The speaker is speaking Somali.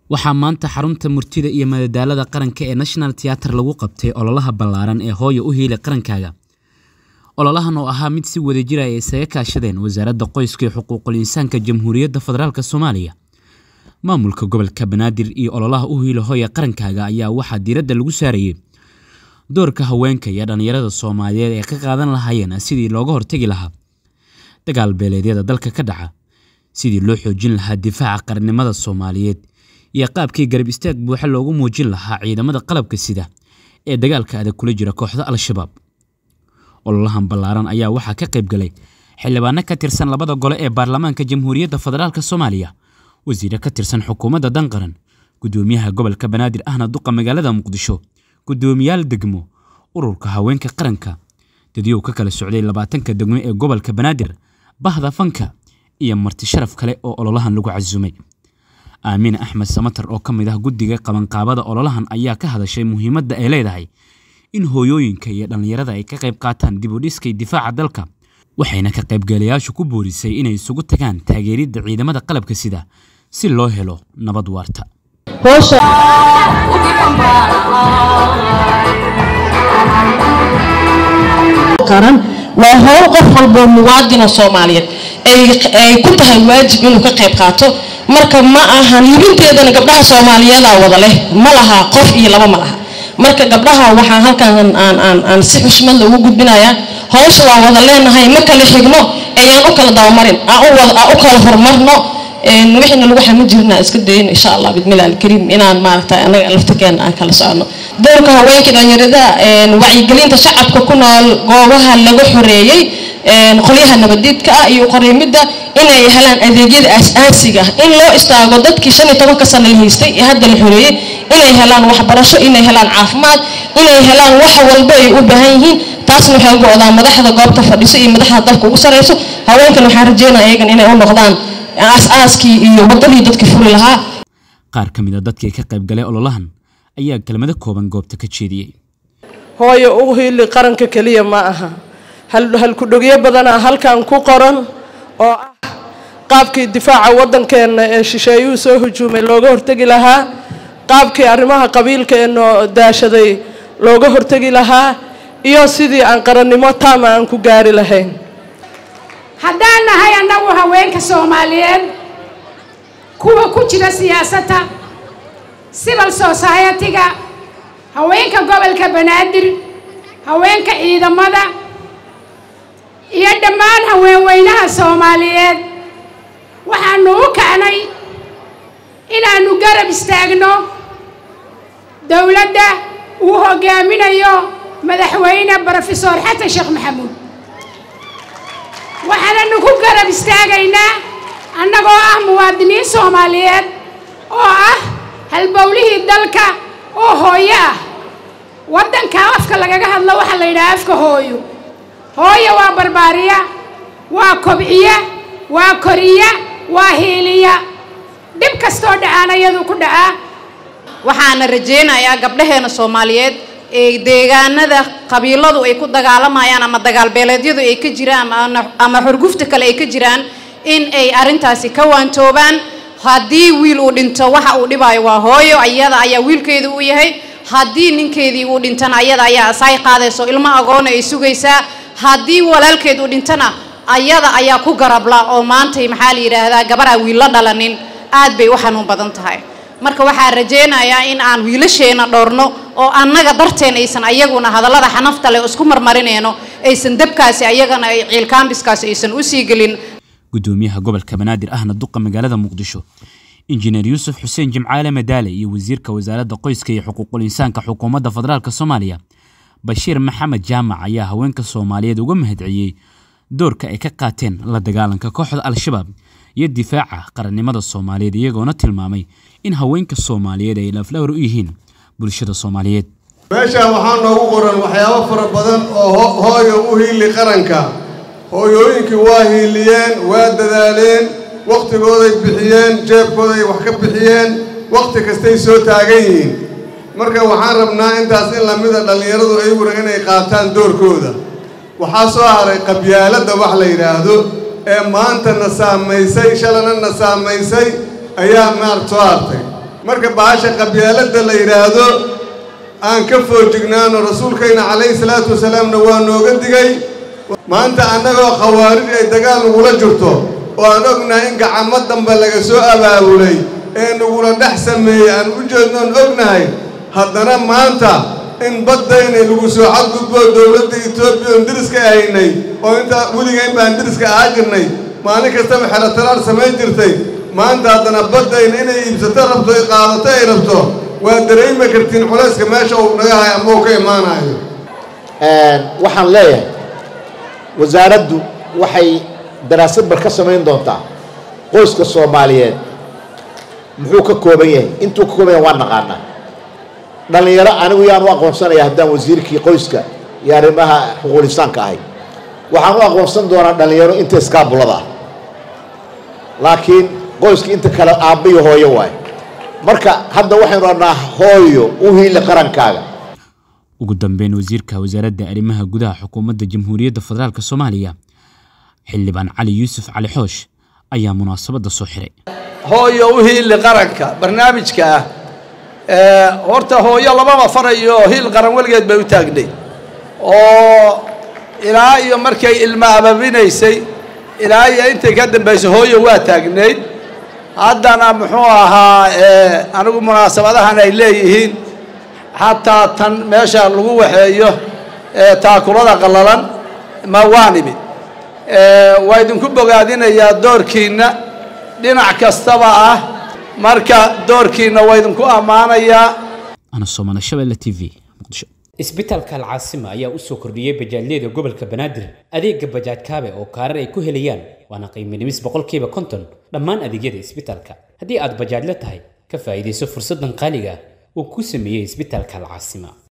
waxaa maanta xarunta murtida iyo madadaalada qaranka ee National Theatre lagu qabtay ololaha ballaaran ee hooyo u hiilay qarankaaga. Ololahan oo ahaa mid si wadajir ah ay isaga kaashadeen Wasaaradda Qoyska iyo Xuquuqul Insaanka Jamhuuriyadda Federaalka Soomaaliya. Maamulka gobolka Banaadir iyo ololaha u hiilay hooyo qarankaaga ayaa waxaa diiradda lagu saarayay doorka haweenka iyo dhalinyarada Soomaaliyeed ee ka qaadan lahaayeen sidii looga hortagi lahaa dagaal beeleedyada dalka ka dhaca, sidii loo xoojin lahaa difaaca qarannimada Soomaaliyeed iyo qaabkii garab istaag buuxa loogu muujin lahaa ciidamada qalabka sida ee dagaalka adag kula jira kooxda Al-Shabaab. Ololahan ballaaran ayaa waxaa ka qayb galay xildhibaano ka tirsan labada gole ee baarlamaanka Jamhuuriyadda Federaalka Soomaaliya, wasiir ka tirsan xukuumadda Danqaran, gudoomiyaha gobolka Banaadir ahna duqa magaalada Muqdisho, gudoomiyaal degmo, ururka haweenka qaranka, dadyow ka kala socday 20 degmo ee gobolka Banaadir, bahda fanka iyo marti sharaf kale oo ololahan lagu cazumay. Aamin Axmed Samatar oo ka mid ah guddiga qabanqaabada ololahan ayaa ka hadashay muhiimadda ay leedahay in hooyooyinka iyo dhalinyarada ay ka qayb qaataan dib u dhiska difaaca dalka, waxayna ka qaybgalayaashu ku boorisay inay isugu tagaan taageeridda ciidamada qalabka sida si loo helo nabad waarta. qaran waa hawl qof walba muwaadin Soomaaliyeed ay ku tahay waajib inuu ka qayb qaato. marka ma ahan libinteedana gabdhaha Soomaaliyeed wada leh ma laha qof iyo laba ma laha. marka gabdhaha waxaan halkan aan si xushmad leh ugu gudbinayaa hawsha waa wada leenahay ma kala xigno ayaan u kala dawmarin u kala hormarno wixina lagu xamin jirnaa iska dayn insha Allah bidmillaahil kariim inaan maaragtay anaga laftakeena aan kala socono doorka haweenka dhalinyarada wacyigelinta shacabka ku nool goobaha lagu xoreeyay qolyaha nabadidka iyo qareemida inay helaan adeegyada aasaasiga in loo istaago dadkii 15 sano la haystay ee hadda la xoreeyay inay helaan waxbarasho inay helaan caafimaad inay helaan wax walba ay u baahan yihiin taasna waxay u go'daa madaxda goobta fadhiso iyo madaxda dalka ugu sareyso haweenkan waxaan rajeynayaa ayagan inay u noqdaan aaskii iyo wadadii dadka furi lahaa. qaar ka mid ah dadkii ka qayb galay ololahan ayaa kelmado kooban goobta ka jeediyay. hooyo u hiilay qaranka kaliya ma aha hal ku dhogyo badan halkan ku qoran oo ah qaabkii difaaca wadankeena ee shisheeyuu soo hujuumay looga hortagi lahaa, qaabkii arrimaha qabiilka ee noo daashaday looga hortagi lahaa iyo sidii aan qarannimo taam aan ku gaari lahayn. haddaan nahay annagu haweenka Soomaaliyeed kuwa ku jira siyaasadda civil society-ga, haweenka gobolka Banaadir, haweenka ciidamada iyo dhammaan haweenweynaha Soomaaliyeed waxaanu u kacnay inaanu garab istaagno dawladda uu hogaaminayo madaxweyne Professor Xasan Sheekh Maxamuud. waxaanu ku garab istaagaynaa annagoo ah muwaadiniin Soomaaliyeed oo ah halbowlihii dalka oo hooyo ah. wadanka afka lagaga hadlo waxa la yiraahdaa afka hooyo. hooyo waa barbaariya, waa kobciya, waa koriya, waa hiiliya. dib kastoo dhacaanayadu ku dhacaa. waxaan rajeynayaa gabdhaheena Soomaaliyeed ee deegaanada qabiiladu ay ku dagaalamayaan ama dagaal beeleedyadu ay ka jiraan ama xurgufta kale ay ka jiraan in ay arintaasi ka waantoobaan. haddii wiil uu dhinto waxa uu dhibaayo waa hooyo, ayada ayaa wiilkeedu u yahay. haddii ninkeedii uu dhintana ayada ayaa asay qaadayso ilmo agoon ay sugaysaa. haddii walaalkeed uu dhintana ayada ayaa ku garabla oo maanta maxaa la yiraahdaa gabar aan wiil la dhalanin aad bay u xanuun badan tahay. marka waxaan rajeynayaa in aan wiilasheena dhorno oo annaga darteen aysan ayaguna hadallada xanafta leh isku marmarinayno aysan dabkaasi ayagana ay ciilkaambiskaasi aysan u sii gelin. gudoomiyaha gobolka Banaadir ahna duqa magaalada Muqdisho, injineer Yuusuf Xuseen Jimcaale Madaale iyo wasiirka wasaaradda qoyska iyo xuquuqul insaanka xukuumadda federaalka Soomaaliya Bashiir Maxamed Jaamac ayaa haweenka Soomaaliyeed uga mahadceliyay doorka ay ka qaateen la dagaalanka kooxda Al-Shabaab iyo difaaca qarannimada Soomaaliyeed, iyagoona tilmaamay in haweenka Soomaaliyeed ay laflawar u yihiin bulshada Soomaaliyeed. meeshaan waxaa noogu qoran waxyaabo fara badan oo hooyo u hiilay qaranka. hooyooyinkii waa hiiliyeen, waa dadaaleen, waqtigooday bixiyeen, jeebkooday wax ka bixiyeen, waqti kastay soo taagan yihiin. marka waxaan rabnaa intaas in lamida dhalinyaradu ayaguna inay qaataan doorkooda. waxaa soo haray qabyaaladda wax la yiraahdo ee maanta na saamaysay shalana na saamaysay ayaa maartay marka baasha qabyaaladda la yiraahdo aan ka foojignaano rasuulkeena calayhi salaatu wasalaamna waa nooga digay maanta annagoo khawaarij ay dagaal nagula jirto oo aan ognahay in gacamo dambe laga soo abaabulay ee nagula dhex sameeyey aan u jeednoon ognahay haddana maanta in baddayna lagu soo xadgudbo dowladda Itoobiya oo diriska ahaynay oo inta weligeyn baan diriska ahaa jirnay maalin kastaba xelataraal samayn jirtay maanta haddana baddayna inay iibsato rabto ay qaadato ay rabto waa dareemi kartiin culayska meesha uu naga hayo ama uu ka imaanayo waxaan leeyahay wasaaraddu waxay daraasad bar ka samayn doontaa qoyska Soomaaliyeed muxuu ka kooban yahay intuu ka kooban yahay waan naqaanaa dhalinyaro anigu yaan u aqoonsanaya haddaan wasiirkii qoyska iyo arrimaha xuquuqul insaanka ahay waxaan u aqoonsan doonaa dhalinyaro inta iskaabulada ah laakiin qoyska inta kale aabba iyo hooyo waay marka hadda waxaynu rabnaa hooyo u hiili qarankaaga ugu dambeyn wasiirka wasaaradda arrimaha gudaha xukuumadda jamhuuriyadda federaalka Soomaaliya xildhibaan Cali Yuusuf Cali Xoosh ayaa munaasabada soo xiray hooyo u hiili qaranka barnaamijka horta hooyo lababa farayo hiil qaran waligeed bay u taagnay oo ilaa iyo markay ilma ababinaysay ilaa iyo intay ka dambaysay hooyo waa taagnayd haddana muxuu ahaa anigu munaasabadahan ay leeyihiin xataa tan meesha lagu waxeeyo taakulada qallalan ma waanibi waa idinku bogaadinayaa doorkiina dhinac kastaba ah marka doorkiina waa idinku ammaanayaa ana Soomaali Shabeelle TV Muqdisho isbitaalka Al-Caasima ayaa u soo kordhiyay bajaajyada gobolka Banaadir adeega bajaaj kaabe oo kaarar ay ku helayaan waana qiimo dhimis 50% dhammaan adeegyada isbitaalka haddii aad bajaaj la tahay ka faa'iideyso fursadan qaaliga ah oo ku sameeyay isbitaalka Al-Caasima